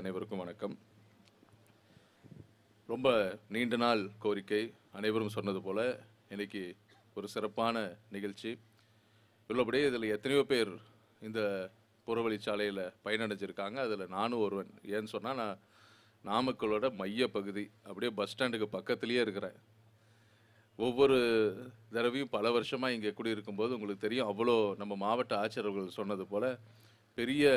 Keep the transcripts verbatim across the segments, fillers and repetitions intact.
அனைவருக்கும் வணக்கம். ரொம்ப நீண்ட நாள் கோரிக்கை, அனைவரும் சொன்னது போல இன்னைக்கு ஒரு சிறப்பான நிகழ்ச்சி. உள்ளபடியே இதில் எத்தனையோ பேர் இந்த புறவழிச்சாலையில் பயனடைஞ்சிருக்காங்க. அதில் நானும் ஒருவன். ஏன்னு சொன்னால், நான் நாமக்கலோட மைய பகுதி, அப்படியே பஸ் ஸ்டாண்டுக்கு பக்கத்துலேயே இருக்கிறேன். ஒவ்வொரு தடவையும் பல வருஷமாக இங்கே குடியிருக்கும்போது உங்களுக்கு தெரியும், அவ்வளோ நம்ம மாவட்ட ஆட்சியர்கள் சொன்னது போல் பெரிய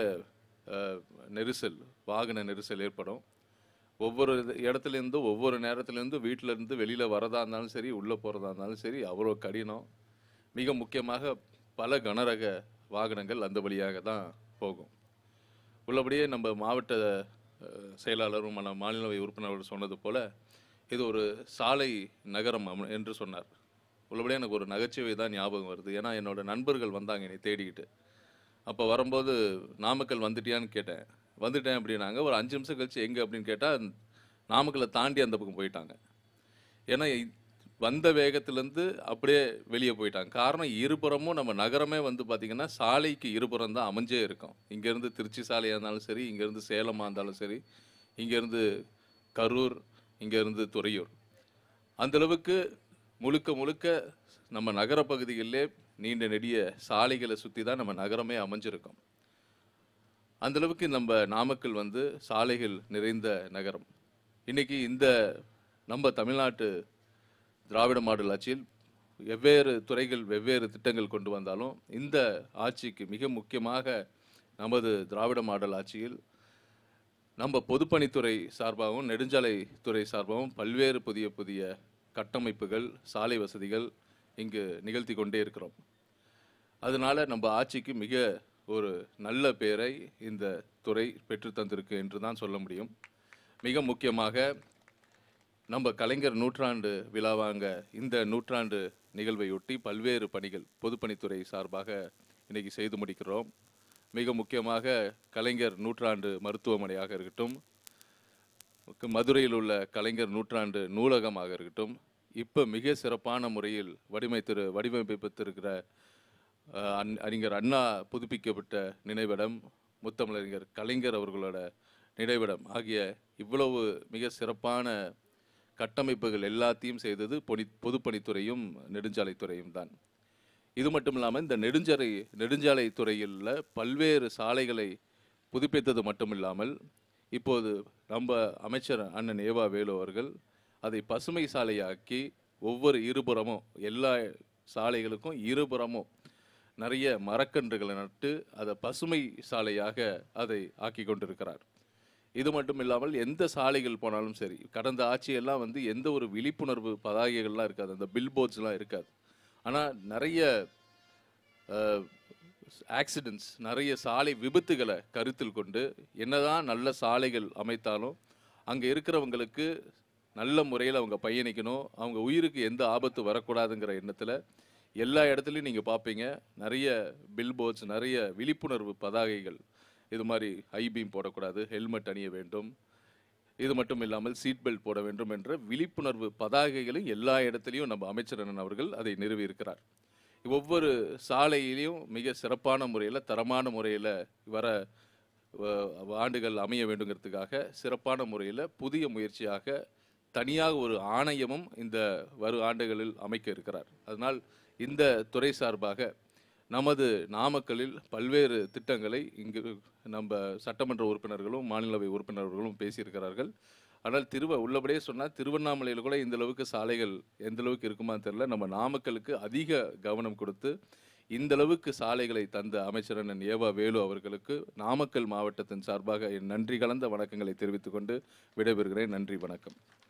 நெரிசல், வாகன நெரிசல் ஏற்படும். ஒவ்வொரு இடத்துலேருந்து ஒவ்வொரு நேரத்துலேருந்து வீட்டிலேருந்து வெளியில் வரதா இருந்தாலும் சரி, உள்ளே போகிறதா இருந்தாலும் சரி, அவ்வளோ கடினம். மிக முக்கியமாக பல கனரக வாகனங்கள் அந்த வழியாக தான் போகும். உள்ளபடியே நம்ம மாவட்ட செயலாளரும் மாநிலவை உறுப்பினர்கள் சொன்னது போல் இது ஒரு சாலை நகரம் என்று சொன்னார். உள்ளபடியே எனக்கு ஒரு நகைச்சுவை தான் ஞாபகம் வருது. ஏன்னா என்னோட நண்பர்கள் வந்தாங்க என்னை தேடிக்கிட்டு. அப்போ வரும்போது நாமக்கல் வந்துட்டியான்னு கேட்டேன். வந்துட்டேன் அப்படின்னாங்க. ஒரு அஞ்சு நிமிஷம் கழிச்சு எங்கே அப்படின்னு கேட்டால், நாமக்கலை தாண்டி அந்த பக்கம் போயிட்டாங்க. ஏன்னா வந்த வேகத்திலேருந்து அப்படியே வெளியே போயிட்டாங்க. காரணம், இருபுறமும் நம்ம நகரமே வந்து பார்த்திங்கன்னா சாலைக்கு இருபுறம் தான் அமைஞ்சே இருக்கும். இங்கேருந்து திருச்சி சாலையாக இருந்தாலும் சரி, இங்கேருந்து சேலமாக இருந்தாலும் சரி, இங்கேருந்து கரூர், இங்கேருந்து துறையூர், அந்தளவுக்கு முழுக்க முழுக்க நம்ம நகர பகுதிகளிலே நீண்ட நெடிய சாலைகளை சுற்றி தான் நம்ம நகரமே அமைஞ்சிருக்கோம். அந்தளவுக்கு நம்ம நாமக்கல் வந்து சாலைகள் நிறைந்த நகரம். இன்றைக்கி இந்த நம்ம தமிழ்நாட்டு திராவிட மாடல் ஆட்சியில் வெவ்வேறு துறைகள் வெவ்வேறு திட்டங்கள் கொண்டு வந்தாலும், இந்த ஆட்சிக்கு மிக முக்கியமாக நமது திராவிட மாடல் ஆட்சியில் நம்ம பொதுப்பணித்துறை சார்பாகவும் நெடுஞ்சாலைத்துறை சார்பாகவும் பல்வேறு புதிய புதிய கட்டமைப்புகள், சாலை வசதிகள் இங்கு நிகழ்த்தி கொண்டே இருக்கிறோம். அதனால் நம்ம ஆட்சிக்கு மிக ஒரு நல்ல பெயரை இந்த துறை பெற்று தந்திருக்கு என்று தான் சொல்ல முடியும். மிக முக்கியமாக நம்ம கலைஞர் நூற்றாண்டு விழாவாங்க இந்த நூற்றாண்டு நிகழ்வையொட்டி பல்வேறு பணிகள் பொதுப்பணித்துறை சார்பாக இன்றைக்கி செய்து முடிக்கிறோம். மிக முக்கியமாக கலைஞர் நூற்றாண்டு மருத்துவமனையாக இருக்கட்டும், மதுரையில் உள்ள கலைஞர் நூற்றாண்டு நூலகமாக இருக்கட்டும், இப்போ மிக சிறப்பான முறையில் வடிவமைத்திரு வடிவமைப்பித்திருக்கிற அறிஞர் அண்ணா புதுப்பிக்கப்பட்ட நினைவிடம், முத்தமிழறிஞர் கலைஞர் அவர்களோட நினைவிடம் ஆகிய இவ்வளவு மிக சிறப்பான கட்டமைப்புகள் எல்லாத்தையும் செய்தது பொனி பொதுப்பணித்துறையும் நெடுஞ்சாலைத்துறையும் தான். இது மட்டும் இல்லாமல் இந்த நெடுஞ்சாலை நெடுஞ்சாலைத்துறையில் பல்வேறு சாலைகளை புதுப்பித்தது மட்டும் இல்லாமல், இப்போது நம்ம அமைச்சர் அண்ணன் ஏவா வேலு அவர்கள் அதை பசுமை சாலையாக்கி ஒவ்வொரு இருபுறமும் எல்லா சாலைகளுக்கும் இருபுறமும் நிறைய மரக்கன்றுகளை நட்டு அதை பசுமை சாலையாக அதை ஆக்கி கொண்டிருக்கிறார். இது மட்டும் இல்லாமல் எந்த சாலைகள் போனாலும் சரி, கடந்த ஆட்சியெல்லாம் வந்து எந்த ஒரு விழிப்புணர்வு பதாகைகள்லாம் இருக்காது, அந்த பில்போர்ட்ஸ்லாம் இருக்காது. ஆனால் நிறைய ஆக்சிடென்ட்ஸ், நிறைய சாலை விபத்துகளை கருத்தில் கொண்டு என்னதான் நல்ல சாலைகள் அமைத்தாலும் அங்கே இருக்கிறவங்களுக்கு நல்ல முறையில் அவங்க பயணிக்கணும், அவங்க உயிருக்கு எந்த ஆபத்து வரக்கூடாதுங்கிற எண்ணத்தில் எல்லா இடத்துலையும் நீங்கள் பார்ப்பீங்க நிறைய பில்போர்ட்ஸ், நிறைய விழிப்புணர்வு பதாகைகள். இது மாதிரி ஐபீம் போடக்கூடாது, ஹெல்மெட் அணிய வேண்டும், இது மட்டும் இல்லாமல் சீட் பெல்ட் போட வேண்டும் என்ற விழிப்புணர்வு பதாகைகளும் எல்லா இடத்துலையும் நம்ம அமைச்சர் அண்ணன் அவர்கள் அதை நிறுவியிருக்கிறார். ஒவ்வொரு சாலையிலையும் மிக சிறப்பான முறையில் தரமான முறையில் வர ஆண்டுகள் அமைய வேண்டுங்கிறதுக்காக சிறப்பான முறையில் புதிய முயற்சியாக தனியாக ஒரு ஆணையமும் இந்த வரும் ஆண்டுகளில் அமைக்க இருக்கிறார். அதனால் இந்த துறை சார்பாக நமது நாமக்கலில் பல்வேறு திட்டங்களை இங்கு நம்ம சட்டமன்ற உறுப்பினர்களும் மாநிலவை உறுப்பினர்களும் பேசியிருக்கிறார்கள். ஆனால் திருவ உள்ளபடியே சொன்னால் திருவண்ணாமலையில் கூட இந்த அளவுக்கு சாலைகள் எந்த அளவுக்கு இருக்குமான்னு தெரியல. நம்ம நாமக்கலுக்கு அதிக கவனம் கொடுத்து இந்த அளவுக்கு சாலைகளை தந்த அமைச்சர் அண்ணன் ஏவா வேலு அவர்களுக்கு நாமக்கல் மாவட்டத்தின் சார்பாக என் நன்றி கலந்த வணக்கங்களை தெரிவித்துக் கொண்டு விடைபெறுகிறேன். நன்றி, வணக்கம்.